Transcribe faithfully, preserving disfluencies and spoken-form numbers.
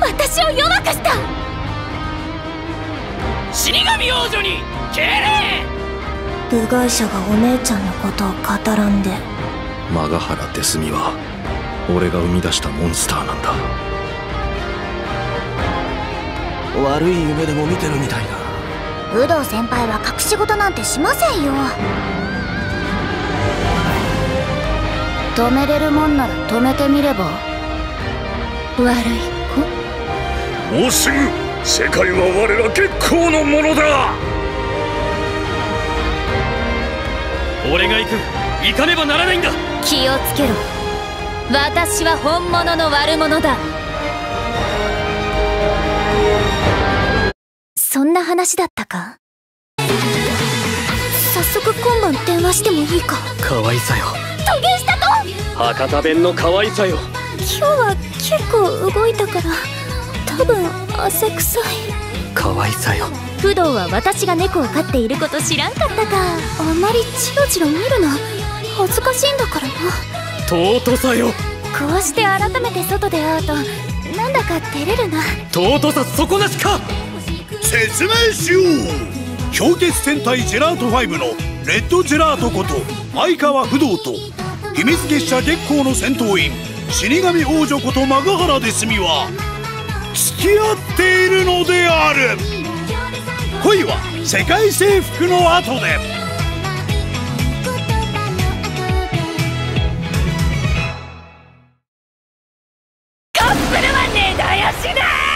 私を弱くした。 死神王女に敬礼。 部外者がお姉ちゃんのことを語らんで。 マガハラデスミは俺が生み出したモンスターなんだ。悪い夢でも見てるみたいだ。 有働先輩は隠し事なんてしませんよ。止めれるもんなら止めてみれば。悪い子。 もうすぐ世界は我ら月光のものだ。 俺が行く。行かねばならないんだ。 気をつけろ。私は本物の悪者だ。そんな話だったか。早速今晩電話してもいいか。 可愛さよ。 トゲしたと。 博多弁の可愛さよ。 今日は結構動いたから多分汗臭い。 可愛さよ。 不動は私が猫を飼っていること知らんかったか。あんまりチロチロ見るな。恥ずかしいんだからな。 尊さよ。 こうして改めて外で会うとなんだか照れるな。 尊さ底なしか。 説明しよう。氷結戦隊ジェラートファイブのレッドジェラートこと相川不動と秘密結社月光の戦闘員死神王女ことマガハラデスミは付き合っているのである。恋は世界征服の後で。 カップルは根絶やしだ。